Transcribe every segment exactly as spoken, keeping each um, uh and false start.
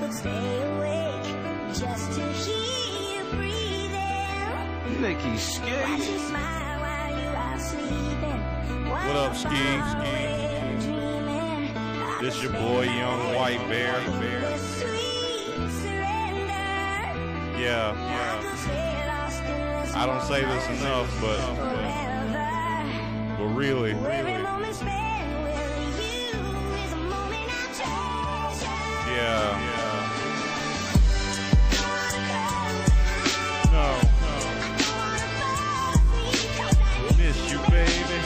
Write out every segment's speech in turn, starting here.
could stay awake just to hear you breathing. You think he's Watch scared? you smile while you are sleeping. What up, Ski? This your boy, Young White Bear. Yeah, yeah. I don't say this enough, but but, but really, really. Yeah, yeah. No, no. Miss you, baby.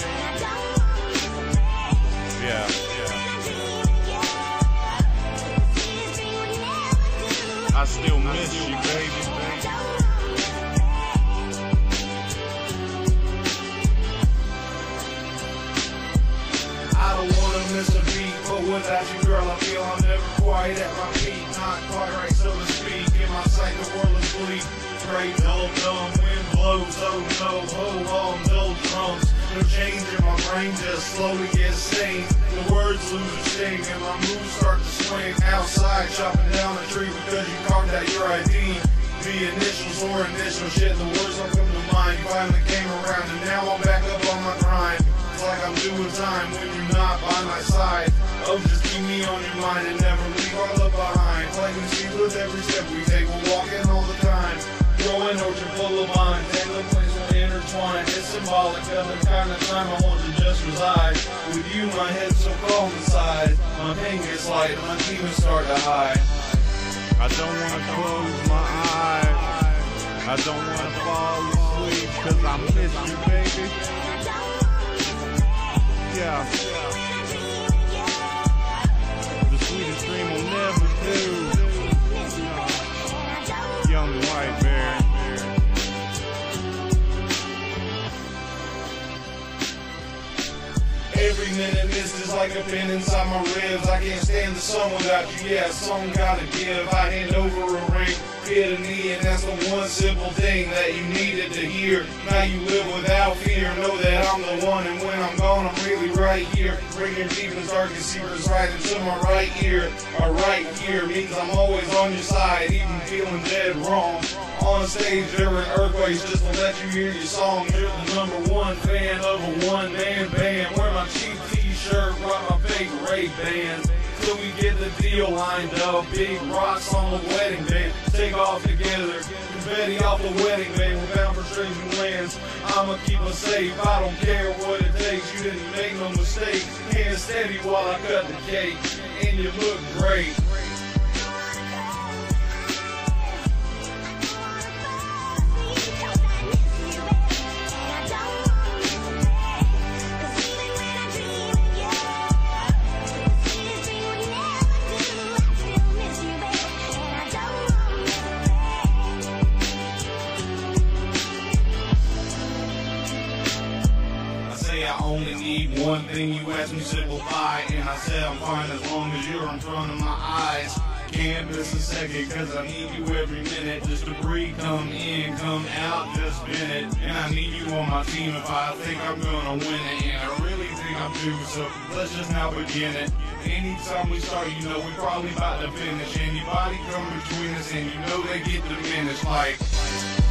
Yeah, yeah. I still miss you, baby. I don't wanna miss a beat, but without you, girl, I feel I'm never quite at my peak. Not quite right, so to speak. In my sight, the world is bleak. Great, dull, dumb, wind blows. Oh no, hold on, dull drums. No change in my brain, just slowly get sane. The words lose a sting, and my moves start to swing. Outside, chopping down a tree because you carved out your I D. The initials or initial shit, the words don't come to mind. Finally came around, and now I'm back up on my grind. It's like I'm doing time when you're not by my side. Oh, just keep me on your mind and never leave our love behind. Planting seeds with every step we take, we're walking all the time. Growing orchard full of vines, tangling plants will intertwine. It's symbolic of the kind of time I want to just reside. With you, my head's so calm inside. My pain gets light and my demons start to hide. I don't want to close my eyes. I don't want to fall asleep, cause I miss you, baby. Yeah. The sweetest dream will never do. Young White Bear. Every minute missed is like a pin inside my ribs. I can't stand the sun without you, yeah, song gotta give. I hand over a ring, hit a knee, and that's the one simple thing that you needed to hear. Now you live without fear, know that I'm the one, and when I'm gone, I'm really right here. Bringing deepest, darkest secrets right into my right ear. Our right here means I'm always on your side, even feeling dead wrong. On stage during earthquakes just to let you hear your song. You're the number one fan of a one-man band. Wear my cheap t-shirt, rock my fake Ray-Bans. Till we get the deal lined up. Big rocks on the wedding day. Take off together. Confetti off the wedding band. We're bound for strange new lands. I'ma keep us safe. I don't care what it takes. You didn't make no mistakes. Hands steady while I cut the cake. And you look great. I only need one thing, you asked me simplify, and I said I'm fine as long as you're in front of my eyes. Can't miss a second, cause I need you every minute. Just to breathe, come in, come out, just spin it. And I need you on my team if I think I'm gonna win it. And I really think I'm due, so let's just now begin it. Anytime we start, you know we probably about to finish. Anybody come between us and you know they get diminished like